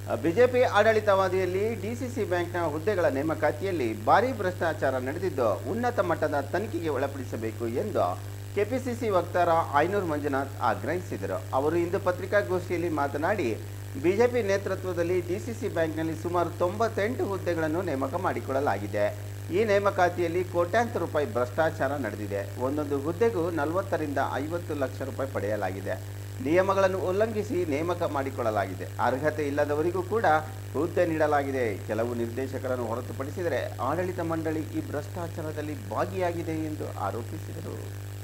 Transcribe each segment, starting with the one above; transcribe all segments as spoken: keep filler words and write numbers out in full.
BJP ಆಡಳಿತಾವಧಿಯಲ್ಲಿ DCC ಬ್ಯಾಂಕ್ನ ಹುದ್ದೆಗಳ ನೇಮಕಾತಿಯಲ್ಲಿ ಭಾರೀ ಭ್ರಷ್ಟಾಚಾರ ನಡೆದಿದ್ದು ಉನ್ನತ ಮಟ್ಟದ ತನಿಖೆಗೆ ಒಳಪಡಿಸಬೇಕು ಎಂದು ಕೆಪಿಸಿಸಿ ವಕ್ತಾರ ಐನೂರು ಮಂಜುನಾಥ್ ಆಗ್ರಹಿಸಿದರು. ಅವರು ಇಂದು ಪತ್ರಿಕಾಗೋಷ್ಠಿಯಲ್ಲಿ ಮಾತನಾಡಿ, ಬಿಜೆಪಿ ನೇತೃತ್ವದಲ್ಲಿ ಡಿಸಿಸಿ ಬ್ಯಾಂಕ್ನಲ್ಲಿ ಸುಮಾರು ತೊಂಬತ್ತೆಂಟು ಹುದ್ದೆಗಳನ್ನು ನೇಮಕ ಮಾಡಿಕೊಳ್ಳಲಾಗಿದೆ. ಈ ನೇಮಕಾತಿಯಲ್ಲಿ ಕೋಟ್ಯಾಂತರ ರೂಪಾಯಿ ಭ್ರಷ್ಟಾಚಾರ ನಡೆದಿದೆ. ಒಂದೊಂದು ಹುದ್ದೆಗೂ ನಲವತ್ತರಿಂದ ಐವತ್ತು ಲಕ್ಷ ರೂಪಾಯಿ ಪಡೆಯಲಾಗಿದೆ. ನಿಯಮಗಳನ್ನು ಉಲ್ಲಂಘಿಸಿ ನೇಮಕ ಮಾಡಿಕೊಳ್ಳಲಾಗಿದೆ. ಅರ್ಹತೆ ಇಲ್ಲದವರಿಗೂ ಕೂಡ ಹುದ್ದೆ ನೀಡಲಾಗಿದೆ. ಕೆಲವು ನಿರ್ದೇಶಕರನ್ನು ಹೊರತುಪಡಿಸಿದರೆ ಆಡಳಿತ ಮಂಡಳಿ ಈ ಭ್ರಷ್ಟಾಚಾರದಲ್ಲಿ ಭಾಗಿಯಾಗಿದೆ ಎಂದು ಆರೋಪಿಸಿದರು.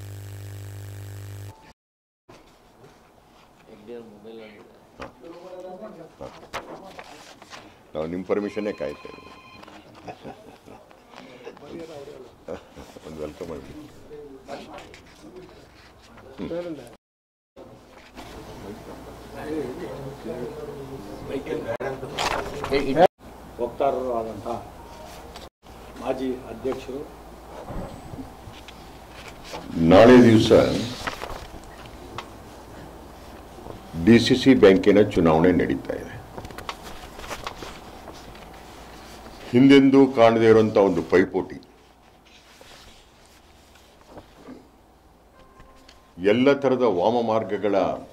ನಾವು ನಿಮ್ಮ ಪರ್ಮಿಷನ್ನೇ ಕಾಯ್ತೇವೆ. ಒಂದು ವೆಲ್ಕಮ್ ಮಾಡಿ. ವಕ್ತಾರರು ಆದಂಥ ಮಾಜಿ ಅಧ್ಯಕ್ಷರು ನಾಳೆ ದಿವಸ ಡಿಸಿಸಿ ಬ್ಯಾಂಕಿನ ಚುನಾವಣೆ ನಡೀತಾ ಇದೆ. ಹಿಂದೆಂದೂ ಕಾಣದೇ ಇರುವಂಥ ಒಂದು ಪೈಪೋಟಿ. ಎಲ್ಲ ಥರದ ವಾಮ ಮಾರ್ಗಗಳ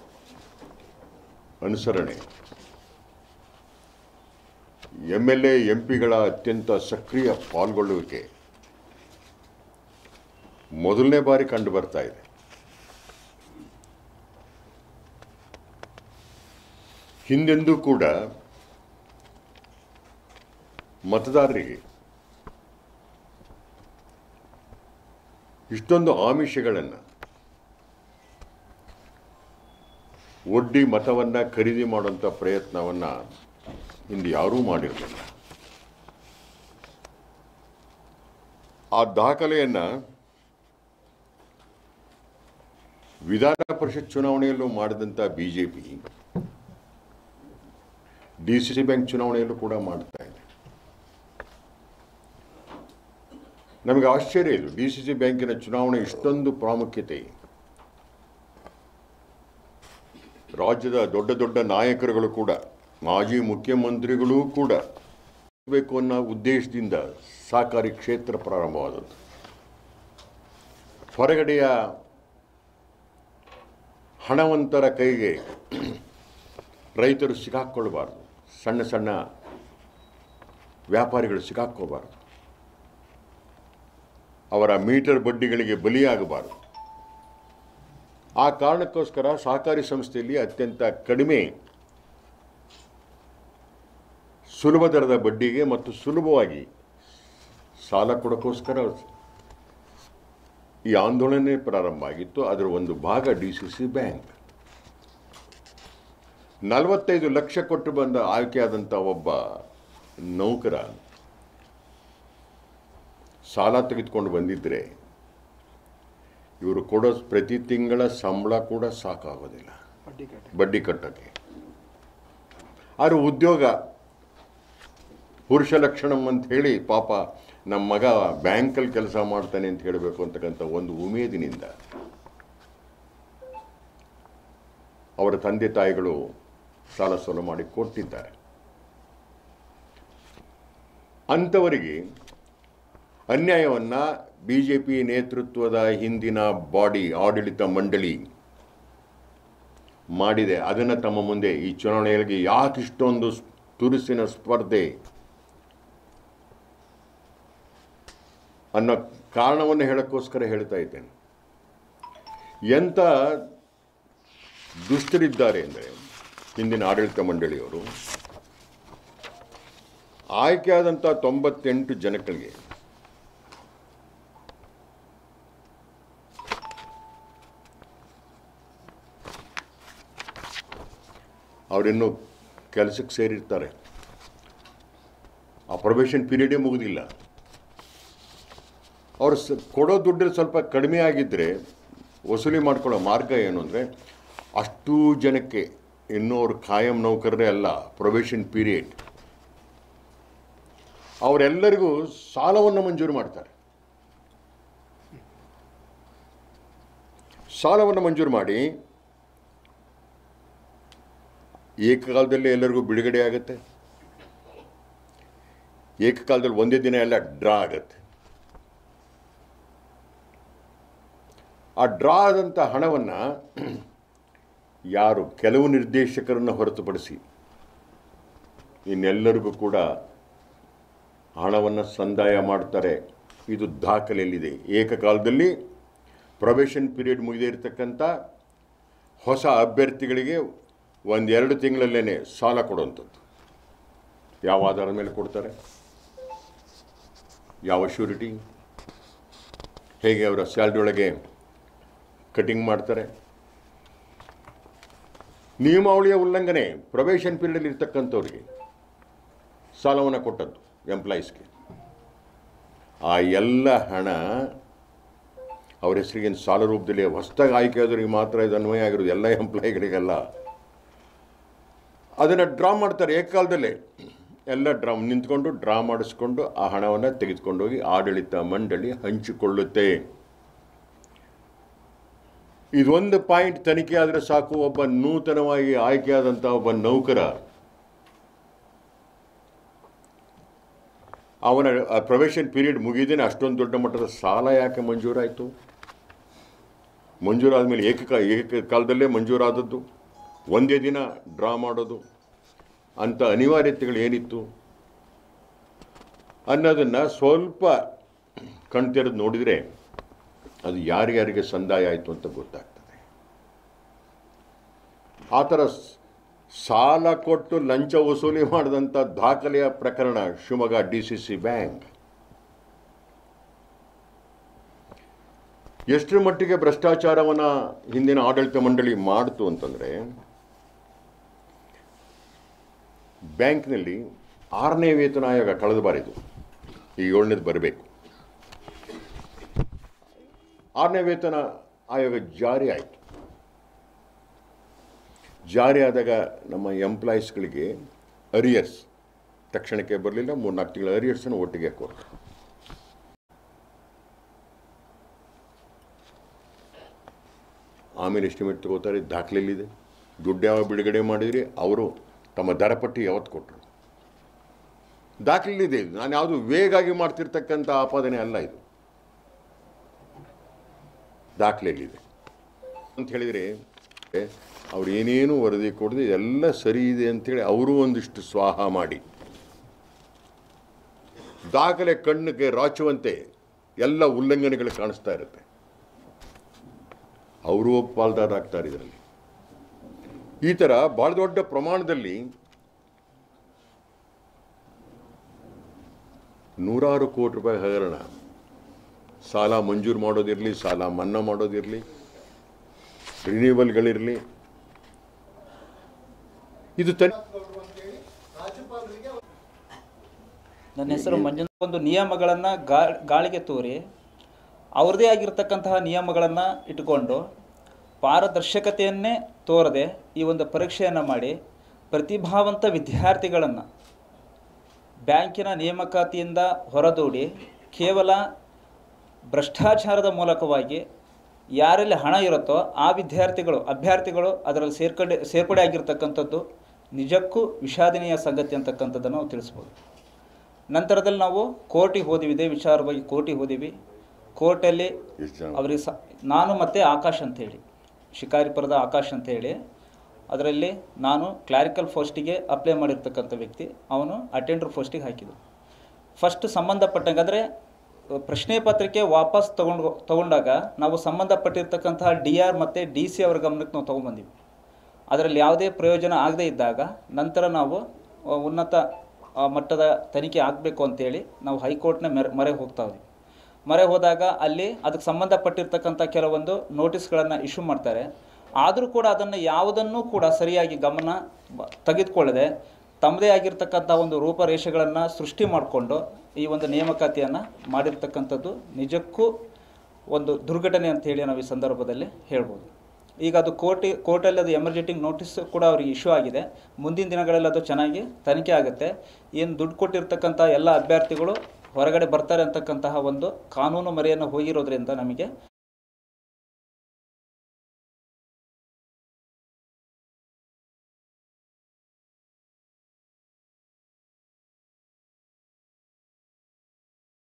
ಅನುಸರಣೆ, ಎಂ ಎಲ್ ಎ ಎಂ ಪಿಗಳ ಅತ್ಯಂತ ಸಕ್ರಿಯ ಪಾಲ್ಗೊಳ್ಳುವಿಕೆ ಮೊದಲನೇ ಬಾರಿ ಕಂಡು ಬರ್ತಾ ಇದೆ. ಹಿಂದೆಂದೂ ಕೂಡ ಮತದಾರರಿಗೆ ಇಷ್ಟೊಂದು ಆಮಿಷಗಳನ್ನು ಒಡ್ಡಿ ಮತವನ್ನು ಖರೀದಿ ಮಾಡುವಂಥ ಪ್ರಯತ್ನವನ್ನು ಇಂದು ಯಾರೂ ಮಾಡಿರಲಿಲ್ಲ. ಆ ದಾಖಲೆಯನ್ನು ವಿಧಾನ ಪರಿಷತ್ ಚುನಾವಣೆಯಲ್ಲೂ ಮಾಡಿದಂಥ ಬಿಜೆಪಿ ಡಿಸಿಸಿ ಬ್ಯಾಂಕ್ ಚುನಾವಣೆಯಲ್ಲೂ ಕೂಡ ಮಾಡ್ತಾ ಇದೆ. ನಮಗೆ ಆಶ್ಚರ್ಯ ಇದು, ಡಿಸಿಸಿ ಬ್ಯಾಂಕಿನ ಚುನಾವಣೆ ಇಷ್ಟೊಂದು ಪ್ರಾಮುಖ್ಯತೆ. ರಾಜ್ಯದ ದೊಡ್ಡ ದೊಡ್ಡ ನಾಯಕರುಗಳು ಕೂಡ, ಮಾಜಿ ಮುಖ್ಯಮಂತ್ರಿಗಳೂ ಕೂಡ ಬೇಕು ಅನ್ನೋ ಉದ್ದೇಶದಿಂದ ಸಹಕಾರಿ ಕ್ಷೇತ್ರ ಪ್ರಾರಂಭವಾದದ್ದು. ಹೊರಗಡೆಯ ಹಣವಂತರ ಕೈಗೆ ರೈತರು ಸಿಕ್ಕಾಕ್ಕೊಳ್ಬಾರ್ದು, ಸಣ್ಣ ಸಣ್ಣ ವ್ಯಾಪಾರಿಗಳು ಸಿಕ್ಕಾಕ್ಕೋಬಾರ್ದು, ಅವರ ಮೀಟರ್ ಬಡ್ಡಿಗಳಿಗೆ ಬಲಿಯಾಗಬಾರದು. ಆ ಕಾರಣಕ್ಕೋಸ್ಕರ ಸಹಕಾರಿ ಸಂಸ್ಥೆಯಲ್ಲಿ ಅತ್ಯಂತ ಕಡಿಮೆ ಸುಲಭ ದರದ ಬಡ್ಡಿಗೆ ಮತ್ತು ಸುಲಭವಾಗಿ ಸಾಲ ಕೊಡೋಕ್ಕೋಸ್ಕರ ಈ ಆಂದೋಲನ ಪ್ರಾರಂಭ ಆಗಿತ್ತು. ಅದರ ಒಂದು ಭಾಗ ಡಿಸಿಸಿ ಬ್ಯಾಂಕ್. ನಲವತ್ತೈದು ಲಕ್ಷ ಕೊಟ್ಟು ಬಂದ ಆಯ್ಕೆಯಾದಂಥ ಒಬ್ಬ ನೌಕರ ಸಾಲ ತೆಗೆದುಕೊಂಡು ಬಂದಿದ್ದರೆ ಇವರು ಕೊಡೋ ಪ್ರತಿ ತಿಂಗಳ ಸಂಬಳ ಕೂಡ ಸಾಕಾಗೋದಿಲ್ಲ ಬಡ್ಡಿ ಕಟ್ಟೋಕ್ಕೆ. ಆದರೂ ಉದ್ಯೋಗ ಪುರುಷ ಲಕ್ಷಣಂ ಅಂತ ಹೇಳಿ ಪಾಪ ನಮ್ಮ ಮಗ ಬ್ಯಾಂಕಲ್ಲಿ ಕೆಲಸ ಮಾಡ್ತಾನೆ ಅಂತ ಹೇಳಬೇಕು ಅಂತಕ್ಕಂಥ ಒಂದು ಉಮೇದಿನಿಂದ ಅವರ ತಂದೆ ತಾಯಿಗಳು ಸಾಲ ಸೋಲ ಮಾಡಿ ಕೊಟ್ಟಿದ್ದಾರೆ. ಅಂಥವರಿಗೆ ಅನ್ಯಾಯವನ್ನು ಬಿ ಜೆ ಪಿ ನೇತೃತ್ವದ ಹಿಂದಿನ ಬಾಡಿ ಆಡಳಿತ ಮಂಡಳಿ ಮಾಡಿದೆ. ಅದನ್ನು ತಮ್ಮ ಮುಂದೆ ಈ ಚುನಾವಣೆಯಲ್ಲಿ ಯಾಕಿಷ್ಟೊಂದು ತುರುಸಿನ ಸ್ಪರ್ಧೆ ಅನ್ನೋ ಕಾರಣವನ್ನು ಹೇಳೋಕ್ಕೋಸ್ಕರ ಹೇಳ್ತಾ ಇದ್ದೇನೆ. ಎಂಥ ದುಷ್ಟರಿದ್ದಾರೆ ಅಂದರೆ ಹಿಂದಿನ ಆಡಳಿತ ಮಂಡಳಿಯವರು ಆಯ್ಕೆಯಾದಂಥ ತೊಂಬತ್ತೆಂಟು ಜನಗಳಿಗೆ ಅವರಿನ್ನೂ ಕೆಲಸಕ್ಕೆ ಸೇರಿರ್ತಾರೆ. ಆ ಪ್ರೊಬೇಷನ್ ಪೀರಿಯಡೇ ಮುಗಿದಿಲ್ಲ. ಅವರು ಸ ಕೊಡೋ ದುಡ್ಡು ಸ್ವಲ್ಪ ಕಡಿಮೆ ಆಗಿದ್ದರೆ ವಸೂಲಿ ಮಾಡ್ಕೊಳ್ಳೋ ಮಾರ್ಗ ಏನು ಅಂದರೆ, ಅಷ್ಟೂ ಜನಕ್ಕೆ ಇನ್ನೂ ಅವರು ಖಾಯಂ ನೌಕರರೇ ಅಲ್ಲ, ಪ್ರೊಬೇಷನ್ ಪೀರಿಯಡ್, ಅವರೆಲ್ಲರಿಗೂ ಸಾಲವನ್ನು ಮಂಜೂರು ಮಾಡ್ತಾರೆ. ಸಾಲವನ್ನು ಮಂಜೂರು ಮಾಡಿ ಏಕಕಾಲದಲ್ಲೇ ಎಲ್ಲರಿಗೂ ಬಿಡುಗಡೆ ಆಗುತ್ತೆ, ಏಕಕಾಲದಲ್ಲಿ ಒಂದೇ ದಿನ ಎಲ್ಲ ಡ್ರಾ ಆಗುತ್ತೆ. ಆ ಡ್ರಾ ಆದಂಥ ಹಣವನ್ನು ಯಾರು ಕೆಲವು ನಿರ್ದೇಶಕರನ್ನು ಹೊರತುಪಡಿಸಿ ಇನ್ನೆಲ್ಲರಿಗೂ ಕೂಡ ಹಣವನ್ನು ಸಂದಾಯ ಮಾಡ್ತಾರೆ. ಇದು ದಾಖಲೆಯಲ್ಲಿದೆ. ಏಕಕಾಲದಲ್ಲಿ ಪ್ರೊಬೇಷನ್ ಪೀರಿಯಡ್ ಮುಗಿದೇ ಇರತಕ್ಕಂಥ ಹೊಸ ಅಭ್ಯರ್ಥಿಗಳಿಗೆ ಒಂದೆರಡು ತಿಂಗಳಲ್ಲೇ ಸಾಲ ಕೊಡುವಂಥದ್ದು. ಯಾವ ಆಧಾರದ ಮೇಲೆ ಕೊಡ್ತಾರೆ, ಯಾವ ಶ್ಯೂರಿಟಿ, ಹೇಗೆ ಅವರ ಸ್ಯಾಲ್ರಿ ಒಳಗೆ ಕಟಿಂಗ್ ಮಾಡ್ತಾರೆ, ನಿಯಮಾವಳಿಯ ಉಲ್ಲಂಘನೆ. ಪ್ರೊಬೇಷನ್ ಪೀರಿಯಡಲ್ಲಿ ಇರ್ತಕ್ಕಂಥವ್ರಿಗೆ ಸಾಲವನ್ನು ಕೊಟ್ಟದ್ದು ಎಂಪ್ಲಾಯೀಸ್ಗೆ. ಆ ಎಲ್ಲ ಹಣ ಅವರ ಹೆಸರಿಗೆ ಸಾಲ ರೂಪದಲ್ಲಿ ಹೊಸದಾಗಿ ಆಯ್ಕೆ ಆದವರಿಗೆ ಮಾತ್ರ ಇದು ಅನ್ವಯ ಆಗಿರೋದು, ಎಲ್ಲ ಎಂಪ್ಲಾಯಿಗಳಿಗೆಲ್ಲ. ಅದನ್ನು ಡ್ರಾ ಮಾಡ್ತಾರೆ ಏಕಕಾಲದಲ್ಲೇ. ಎಲ್ಲ ಡ್ರಾ ನಿಂತ್ಕೊಂಡು ಡ್ರಾ ಮಾಡಿಸ್ಕೊಂಡು ಆ ಹಣವನ್ನು ತೆಗೆದುಕೊಂಡೋಗಿ ಆಡಳಿತ ಮಂಡಳಿ ಹಂಚಿಕೊಳ್ಳುತ್ತೆ. ಇದೊಂದು ಪಾಯಿಂಟ್ ತನಿಖೆ ಆದರೆ ಸಾಕು, ಒಬ್ಬ ನೂತನವಾಗಿ ಆಯ್ಕೆಯಾದಂಥ ಒಬ್ಬ ನೌಕರ ಅವನ ಪ್ರೊಬೇಷನ್ ಪೀರಿಯಡ್ ಮುಗಿದೇನೆ ಅಷ್ಟೊಂದು ದೊಡ್ಡ ಮಟ್ಟದ ಸಾಲ ಯಾಕೆ ಮಂಜೂರಾಯಿತು, ಮಂಜೂರಾದ ಮೇಲೆ ಏಕ ಏಕಕಾಲದಲ್ಲೇ ಮಂಜೂರಾದದ್ದು, ಒಂದೇ ದಿನ ಡ್ರಾ ಮಾಡೋದು ಅಂಥ ಅನಿವಾರ್ಯತೆಗಳು ಏನಿತ್ತು ಅನ್ನೋದನ್ನು ಸ್ವಲ್ಪ ಕಣ್ತೆರೆದು ನೋಡಿದರೆ ಅದು ಯಾರ್ಯಾರಿಗೆ ಸಂದಾಯ ಆಯಿತು ಅಂತ ಗೊತ್ತಾಗ್ತದೆ. ಆ ಥರ ಸಾಲ ಕೊಟ್ಟು ಲಂಚ ವಸೂಲಿ ಮಾಡಿದಂಥ ದಾಖಲೆಯ ಪ್ರಕರಣ Shivamogga D C C bank. ಎಷ್ಟರ ಮಟ್ಟಿಗೆ ಭ್ರಷ್ಟಾಚಾರವನ್ನು ಹಿಂದಿನ ಆಡಳಿತ ಮಂಡಳಿ ಮಾಡಿತು ಅಂತಂದರೆ, ಬ್ಯಾಂಕ್ನಲ್ಲಿ ಆರನೇ ವೇತನ ಆಯೋಗ ಕಳೆದ ಬಾರಿದು, ಈಗ ಏಳನೇದು ಬರಬೇಕು. ಆರನೇ ವೇತನ ಆಯೋಗ ಜಾರಿ ಆಯಿತು. ಜಾರಿ ಆದಾಗ ನಮ್ಮ ಎಂಪ್ಲಾಯೀಸ್ಗಳಿಗೆ ಅರಿಯರ್ಸ್ ತಕ್ಷಣಕ್ಕೆ ಬರಲಿಲ್ಲ, ಮೂರು ನಾಲ್ಕು ತಿಂಗಳ ಅರಿಯರ್ಸನ್ನು ಒಟ್ಟಿಗೆ ಕೊಟ್ಟರು. ಆಮೇಲೆ ಎಸ್ಟಿಮೇಟ್ ತಗೋತಾರೆ, ದಾಖಲೆಯಲ್ಲಿದೆ. ದುಡ್ಡು ಯಾವ ಬಿಡುಗಡೆ ಮಾಡಿದ್ರಿ, ಅವರು ತಮ್ಮ ದರಪಟ್ಟಿ ಯಾವತ್ತು ಕೊಟ್ಟರು, ದಾಖಲೆಯಲ್ಲಿದೆ. ಇದು ನಾನು ಯಾವುದು ವೇಗಾಗಿ ಮಾಡ್ತಿರ್ತಕ್ಕಂಥ ಆಪಾದನೆ ಅಲ್ಲ, ಇದು ದಾಖಲೆಯಲ್ಲಿದೆ ಅಂತ ಹೇಳಿದರೆ ಅವ್ರು ಏನೇನು ವರದಿ ಕೊಡದೆ ಎಲ್ಲ ಸರಿ ಇದೆ ಅಂಥೇಳಿ ಅವರು ಒಂದಿಷ್ಟು ಸ್ವಾಹ ಮಾಡಿ ದಾಖಲೆ ಕಣ್ಣಿಗೆ ರಾಚುವಂತೆ ಎಲ್ಲ ಉಲ್ಲಂಘನೆಗಳು ಕಾಣಿಸ್ತಾ ಇರುತ್ತೆ. ಅವರು ಪಾಲ್ದಾರಾಗ್ತಾರೆ ಇದರಲ್ಲಿ. ಈ ಥರ ಭಾಳ ದೊಡ್ಡ ಪ್ರಮಾಣದಲ್ಲಿ ನೂರಾರು ಕೋಟಿ ರೂಪಾಯಿ ಹಗರಣ, ಸಾಲ ಮಂಜೂರು ಮಾಡೋದಿರಲಿ, ಸಾಲ ಮನ್ನಾ ಮಾಡೋದಿರಲಿ, ರಿನ್ಯೂವಲ್ಗಳಿರಲಿ, ಇದು ತನಿ ನನ್ನ ಹೆಸರು ಮಂಜುನಾಥ್. ಒಂದು ನಿಯಮಗಳನ್ನು ಗಾಳಿಗೆ ತೋರಿ ಅವ್ರದ್ದೇ ಆಗಿರ್ತಕ್ಕಂತಹ ನಿಯಮಗಳನ್ನು ಇಟ್ಟುಕೊಂಡು ಪಾರದರ್ಶಕತೆಯನ್ನೇ ತೋರದೆ ಈ ಒಂದು ಪರೀಕ್ಷೆಯನ್ನು ಮಾಡಿ ಪ್ರತಿಭಾವಂತ ವಿದ್ಯಾರ್ಥಿಗಳನ್ನು ಬ್ಯಾಂಕಿನ ನೇಮಕಾತಿಯಿಂದ ಹೊರದೂಡಿ ಕೇವಲ ಭ್ರಷ್ಟಾಚಾರದ ಮೂಲಕವಾಗಿ ಯಾರಲ್ಲಿ ಹಣ ಇರುತ್ತೋ ಆ ವಿದ್ಯಾರ್ಥಿಗಳು ಅಭ್ಯರ್ಥಿಗಳು ಅದರಲ್ಲಿ ಸೇರ್ಕಡೆ ಸೇರ್ಪಡೆ ಆಗಿರ್ತಕ್ಕಂಥದ್ದು ನಿಜಕ್ಕೂ ವಿಷಾದನೀಯ ಸಂಗತಿ ಅಂತಕ್ಕಂಥದ್ದನ್ನು ನಾವು ತಿಳಿಸ್ಬೋದು. ನಂತರದಲ್ಲಿ ನಾವು ಕೋರ್ಟಿಗೆ ಹೋದಿವಿ, ಇದೇ ವಿಚಾರವಾಗಿ ಕೋರ್ಟಿಗೆ ಹೋದಿವಿ. ಕೋರ್ಟಲ್ಲಿ ಅವರಿಗೆ ಸ ನಾನು ಮತ್ತು ಆಕಾಶ್ ಅಂತೇಳಿ, ಶಿಕಾರಿಪುರದ ಆಕಾಶ್ ಅಂತೇಳಿ, ಅದರಲ್ಲಿ ನಾನು ಕ್ಲಾರಿಕಲ್ ಪೋಸ್ಟಿಗೆ ಅಪ್ಲೈ ಮಾಡಿರ್ತಕ್ಕಂಥ ವ್ಯಕ್ತಿ, ಅವನು ಅಟೆಂಡರ್ ಪೋಸ್ಟಿಗೆ ಹಾಕಿದ್ದು. ಫಸ್ಟ್ ಸಂಬಂಧಪಟ್ಟಂಗೆ ಅಂದರೆ ಪ್ರಶ್ನೆ ಪತ್ರಿಕೆ ವಾಪಸ್ ತೊಗೊಂಡು ತೊಗೊಂಡಾಗ ನಾವು ಸಂಬಂಧಪಟ್ಟಿರ್ತಕ್ಕಂತಹ ಡಿ ಆರ್ ಮತ್ತು ಡಿ ಸಿ ಅವರ ಗಮನಕ್ಕೆ ನಾವು ತೊಗೊಂಬಂದಿವಿ. ಅದರಲ್ಲಿ ಯಾವುದೇ ಪ್ರಯೋಜನ ಆಗದೇ ಇದ್ದಾಗ ನಂತರ ನಾವು ಉನ್ನತ ಮಟ್ಟದ ತನಿಖೆ ಆಗಬೇಕು ಅಂತೇಳಿ ನಾವು ಹೈಕೋರ್ಟ್ನ ಮೆರೆ ಮೊರೆ ಹೋಗ್ತಾ ಇದ್ವಿ. ಮೊರೆ ಹೋದಾಗ ಅಲ್ಲಿ ಅದಕ್ಕೆ ಸಂಬಂಧಪಟ್ಟಿರ್ತಕ್ಕಂಥ ಕೆಲವೊಂದು ನೋಟಿಸ್ಗಳನ್ನು ಇಶ್ಯೂ ಮಾಡ್ತಾರೆ. ಆದರೂ ಕೂಡ ಅದನ್ನು ಯಾವುದನ್ನೂ ಕೂಡ ಸರಿಯಾಗಿ ಗಮನ ತೆಗೆದುಕೊಳ್ಳದೆ ತಮ್ಮದೇ ಆಗಿರ್ತಕ್ಕಂಥ ಒಂದು ರೂಪರೇಷೆಗಳನ್ನು ಸೃಷ್ಟಿ ಮಾಡಿಕೊಂಡು ಈ ಒಂದು ನೇಮಕಾತಿಯನ್ನು ಮಾಡಿರ್ತಕ್ಕಂಥದ್ದು ನಿಜಕ್ಕೂ ಒಂದು ದುರ್ಘಟನೆ ಅಂತೇಳಿ ನಾವು ಈ ಸಂದರ್ಭದಲ್ಲಿ ಹೇಳ್ಬೋದು. ಈಗ ಅದು ಕೋರ್ಟಿ ಕೋರ್ಟಲ್ಲಿ ಅದು ಎಮರ್ಜೆಂಟಿಂಗ್ ನೋಟಿಸ್ ಕೂಡ ಅವರಿಗೆ ಇಶ್ಯೂ ಆಗಿದೆ. ಮುಂದಿನ ದಿನಗಳಲ್ಲಿ ಅದು ಚೆನ್ನಾಗಿ ತನಿಖೆ ಆಗುತ್ತೆ. ಏನು ದುಡ್ಡು ಕೊಟ್ಟಿರ್ತಕ್ಕಂಥ ಎಲ್ಲ ಅಭ್ಯರ್ಥಿಗಳು ಹೊರಗಡೆ ಬರ್ತಾರೆ ಅಂತಕ್ಕಂತಹ ಒಂದು ಕಾನೂನು ಮರೆಯನ್ನು ಹೋಗಿರೋದ್ರಿಂದ ನಮಗೆ